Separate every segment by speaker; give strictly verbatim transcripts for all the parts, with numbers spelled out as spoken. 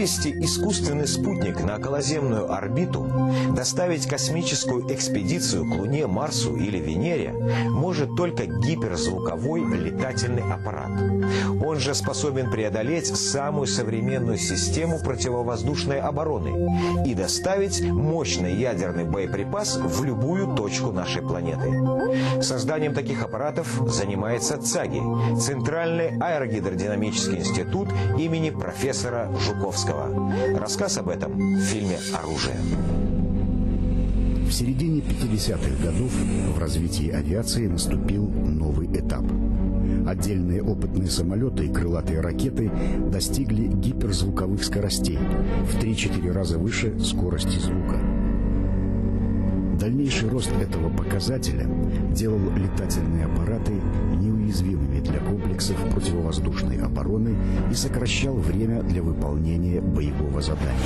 Speaker 1: Вывести искусственный спутник на околоземную орбиту, доставить космическую экспедицию к Луне, Марсу или Венере может только гиперзвуковой летательный аппарат. Он же способен преодолеть самую современную систему противовоздушной обороны и доставить мощный ядерный боеприпас в любую точку нашей планеты. Созданием таких аппаратов занимается ЦАГИ – Центральный аэрогидродинамический институт имени профессора Жуковского. Рассказ об этом в фильме «Оружие».
Speaker 2: В середине пятидесятых годов в развитии авиации наступил новый этап. Отдельные опытные самолеты и крылатые ракеты достигли гиперзвуковых скоростей в три-четыре раза выше скорости звука. Дальнейший рост этого показателя делал летательные аппараты неуязвимыми для комплексов противовоздушной обороны и сокращал время для выполнения боевого задания.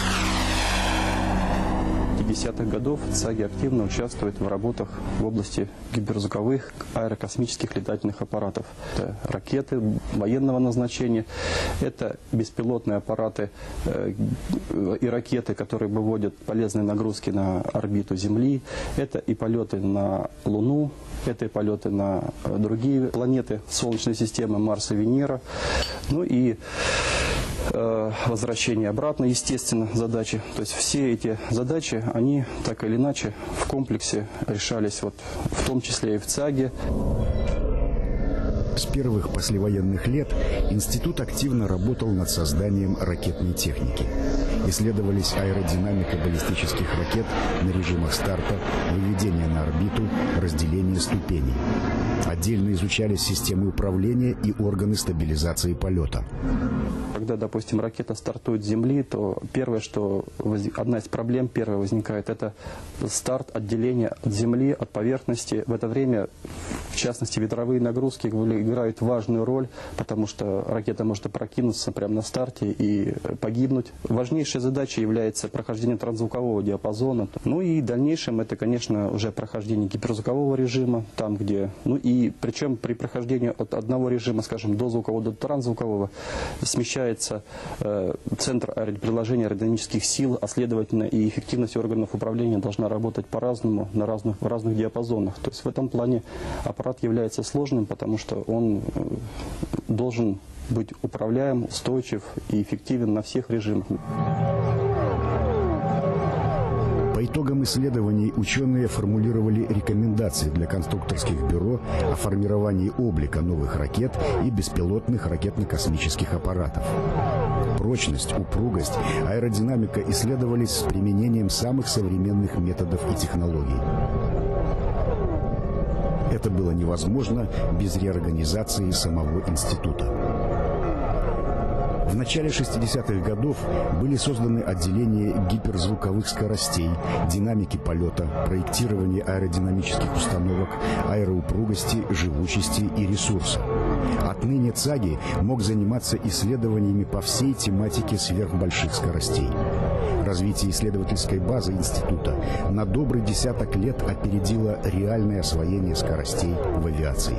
Speaker 3: В пятидесятых годов ЦАГИ активно участвует в работах в области гиперзвуковых аэрокосмических летательных аппаратов. Это ракеты военного назначения, это беспилотные аппараты э, и ракеты, которые выводят полезные нагрузки на орбиту Земли, это и полеты на Луну, это и полеты на другие планеты Солнечной системы, Марс и Венера, ну и возвращение обратно, естественно, задачи. То есть все эти задачи, они так или иначе в комплексе решались, вот, в том числе и в ЦАГИ.
Speaker 2: С первых послевоенных лет институт активно работал над созданием ракетной техники. Исследовались аэродинамика баллистических ракет на режимах старта, выведения на орбиту, разделение ступеней. Отдельно изучались системы управления и органы стабилизации полета.
Speaker 3: Когда, допустим, ракета стартует с Земли, то первое, что одна из проблем первая возникает, это старт отделения от Земли, от поверхности. В это время, в частности, ветровые нагрузки играют важную роль, потому что ракета может опрокинуться прямо на старте и погибнуть. Важнейшей задачей является прохождение трансзвукового диапазона. Ну и в дальнейшем это, конечно, уже прохождение гиперзвукового режима, там где, ну и причем при прохождении от одного режима, скажем, до звукового, до трансзвукового, смещается э, центр приложения аэродинамических сил, а следовательно и эффективность органов управления должна работать по-разному, на разных, в разных диапазонах. То есть в этом плане аппарат является сложным, потому что он э, должен быть управляем, устойчив и эффективен на всех режимах.
Speaker 2: По итогам исследований ученые формулировали рекомендации для конструкторских бюро о формировании облика новых ракет и беспилотных ракетно-космических аппаратов. Прочность, упругость, аэродинамика исследовались с применением самых современных методов и технологий. Это было невозможно без реорганизации самого института. В начале шестидесятых годов были созданы отделения гиперзвуковых скоростей, динамики полета, проектирования аэродинамических установок, аэроупругости, живучести и ресурса. Отныне ЦАГИ мог заниматься исследованиями по всей тематике сверхбольших скоростей. Развитие исследовательской базы института на добрый десяток лет опередило реальное освоение скоростей в авиации.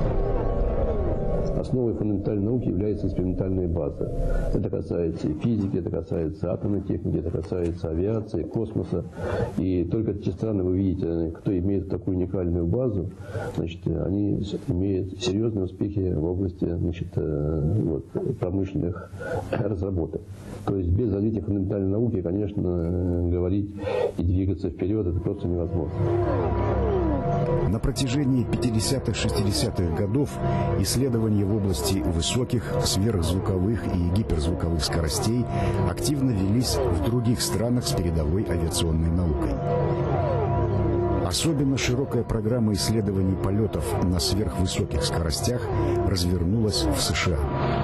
Speaker 4: Основой фундаментальной науки является экспериментальная база. Это касается и физики, это касается атомной техники, это касается авиации, космоса. И только те страны, вы видите, кто имеет такую уникальную базу, значит, они имеют серьезные успехи в области, значит, вот, промышленных разработок. То есть без развития фундаментальной науки, конечно, говорить и двигаться вперед это просто невозможно.
Speaker 2: На протяжении пятидесятых-шестидесятых годов исследования в области высоких, сверхзвуковых и гиперзвуковых скоростей активно велись в других странах с передовой авиационной наукой. Особенно широкая программа исследований полетов на сверхвысоких скоростях развернулась в США.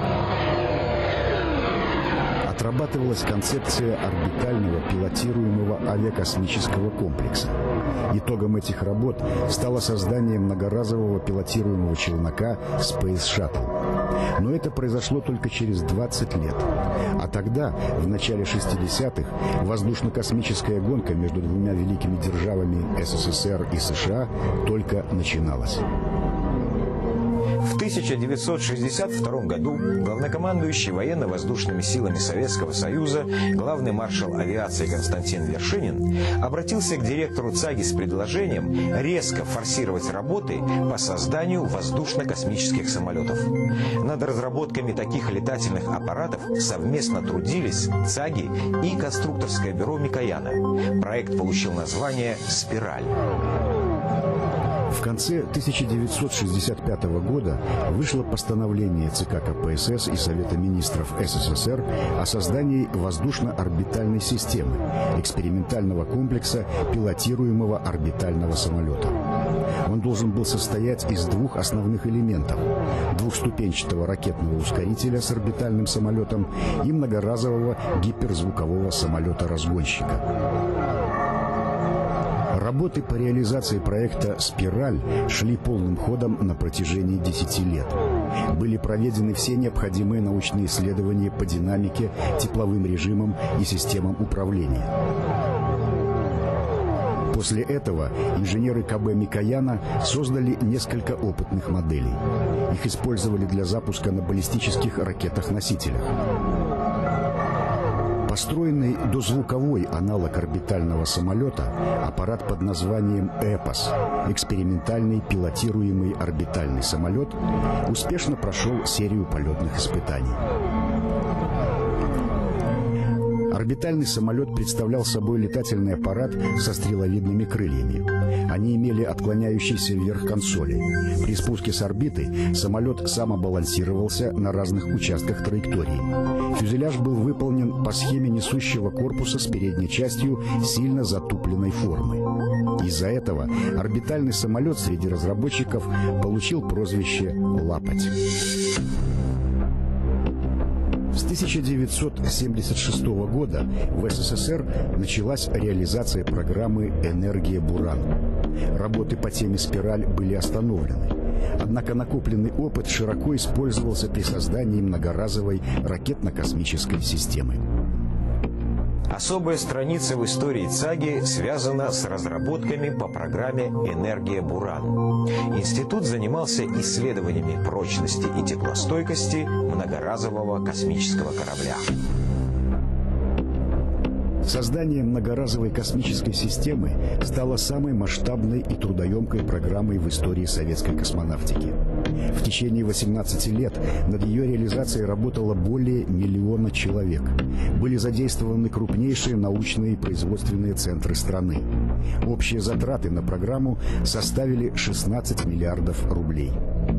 Speaker 2: Отрабатывалась концепция орбитального пилотируемого авиакосмического комплекса. Итогом этих работ стало создание многоразового пилотируемого челнока Space Shuttle. Но это произошло только через двадцать лет. А тогда, в начале шестидесятых, воздушно-космическая гонка между двумя великими державами СССР и США только начиналась.
Speaker 1: В тысяча девятьсот шестьдесят втором году главнокомандующий военно-воздушными силами Советского Союза, главный маршал авиации Константин Вершинин обратился к директору ЦАГИ с предложением резко форсировать работы по созданию воздушно-космических самолетов. Над разработками таких летательных аппаратов совместно трудились ЦАГИ и конструкторское бюро Микояна. Проект получил название «Спираль».
Speaker 2: В конце тысяча девятьсот шестьдесят пятого года вышло постановление ЦК КПСС и Совета министров СССР о создании воздушно-орбитальной системы, экспериментального комплекса пилотируемого орбитального самолета. Он должен был состоять из двух основных элементов – двухступенчатого ракетного ускорителя с орбитальным самолетом и многоразового гиперзвукового самолета-разгонщика. Работы по реализации проекта «Спираль» шли полным ходом на протяжении десяти лет. Были проведены все необходимые научные исследования по динамике, тепловым режимам и системам управления. После этого инженеры КБ Микояна создали несколько опытных моделей. Их использовали для запуска на баллистических ракетах-носителях. Построенный дозвуковой аналог орбитального самолета, аппарат под названием «Эпос», экспериментальный пилотируемый орбитальный самолет, успешно прошел серию полетных испытаний. Орбитальный самолет представлял собой летательный аппарат со стреловидными крыльями. Они имели отклоняющиеся вверх консоли. При спуске с орбиты самолет самобалансировался на разных участках траектории. Фюзеляж был выполнен по схеме несущего корпуса с передней частью сильно затупленной формы. Из-за этого орбитальный самолет среди разработчиков получил прозвище «Лапоть». С тысяча девятьсот семьдесят шестого года в СССР началась реализация программы «Энергия Буран». Работы по теме «Спираль» были остановлены. Однако накопленный опыт широко использовался при создании многоразовой ракетно-космической системы.
Speaker 1: Особая страница в истории ЦАГИ связана с разработками по программе «Энергия Буран». Институт занимался исследованиями прочности и теплостойкости многоразового космического корабля.
Speaker 2: Создание многоразовой космической системы стало самой масштабной и трудоемкой программой в истории советской космонавтики. В течение восемнадцати лет над ее реализацией работало более миллиона человек. Были задействованы крупнейшие научные и производственные центры страны. Общие затраты на программу составили шестнадцать миллиардов рублей.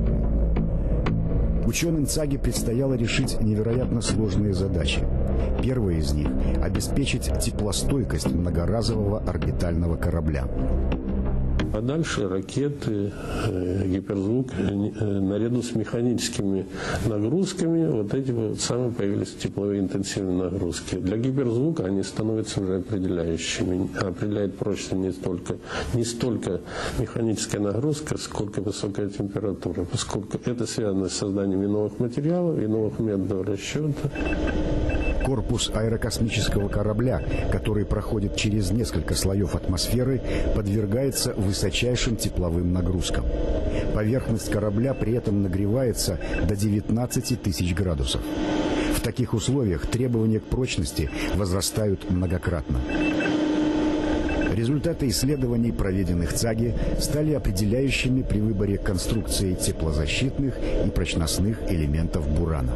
Speaker 2: Ученым ЦАГИ предстояло решить невероятно сложные задачи. Первая из них – обеспечить теплостойкость многоразового орбитального корабля.
Speaker 5: А дальше ракеты, гиперзвук, наряду с механическими нагрузками, вот эти вот самые появились тепловые интенсивные нагрузки. Для гиперзвука они становятся уже определяющими. Определяет прочность не столько, не столько механическая нагрузка, сколько высокая температура, поскольку это связано с созданием и новых материалов, и новых методов расчета.
Speaker 2: Корпус аэрокосмического корабля, который проходит через несколько слоев атмосферы, подвергается высочайшим тепловым нагрузкам. Поверхность корабля при этом нагревается до девятнадцати тысяч градусов. В таких условиях требования к прочности возрастают многократно. Результаты исследований, проведенных ЦАГИ, стали определяющими при выборе конструкции теплозащитных и прочностных элементов бурана.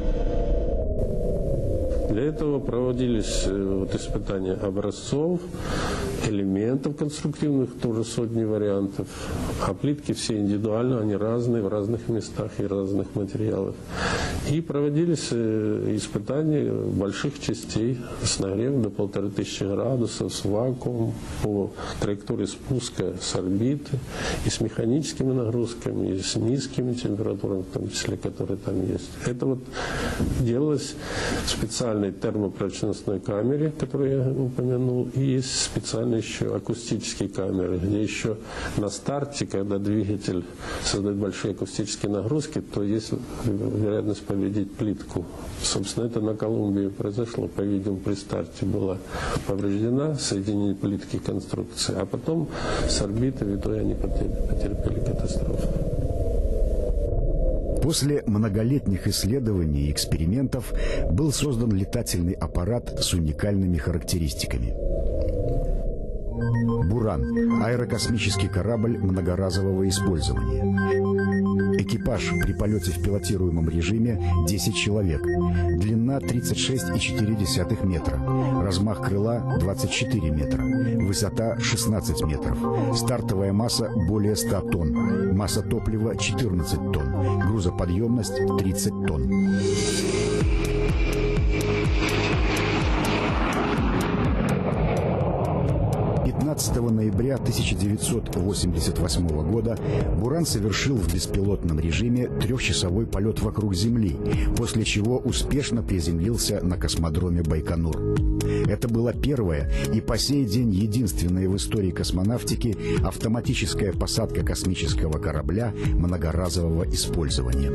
Speaker 5: Для этого проводились вот, испытания образцов, элементов конструктивных, тоже сотни вариантов. А плитки все индивидуально, они разные, в разных местах и разных материалов. И проводились испытания больших частей с нагревом до полторы тысячи градусов, с вакуумом, по траектории спуска с орбиты, и с механическими нагрузками, и с низкими температурами, в том числе, которые там есть. Это вот делалось специально термопрочностной камере, которую я упомянул, и есть специальные еще акустические камеры, где еще на старте, когда двигатель создает большие акустические нагрузки, то есть вероятность повредить плитку. Собственно, это на Колумбии произошло, по-видимому, при старте была повреждена соединение плитки конструкции, а потом с орбиты в итоге они потерпели катастрофу.
Speaker 2: После многолетних исследований и экспериментов был создан летательный аппарат с уникальными характеристиками. «Буран» – аэрокосмический корабль многоразового использования. Экипаж при полете в пилотируемом режиме десять человек. Длина тридцать шесть и четыре десятых метра. Размах крыла двадцать четыре метра. Высота шестнадцать метров. Стартовая масса более ста тонн. Масса топлива четырнадцать тонн. Грузоподъемность тридцать тонн. пятнадцатого ноября тысяча девятьсот восемьдесят восьмого года «Буран» совершил в беспилотном режиме трехчасовой полет вокруг Земли, после чего успешно приземлился на космодроме Байконур. Это была первая и по сей день единственная в истории космонавтики автоматическая посадка космического корабля многоразового использования.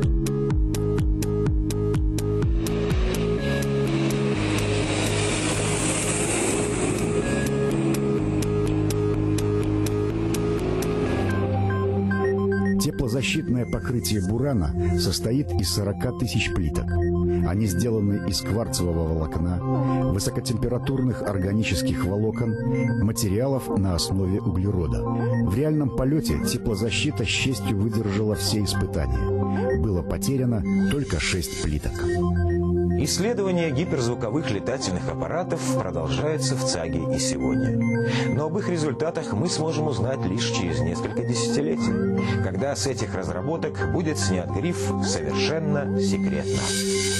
Speaker 2: Теплозащитное покрытие «Бурана» состоит из сорока тысяч плиток. Они сделаны из кварцевого волокна, высокотемпературных органических волокон, материалов на основе углерода. В реальном полете теплозащита с честью выдержала все испытания. Было потеряно только шесть плиток.
Speaker 1: Исследования гиперзвуковых летательных аппаратов продолжаются в ЦАГе и сегодня. Но об их результатах мы сможем узнать лишь через несколько десятилетий, когда с этих разработок будет снят гриф «Совершенно секретно».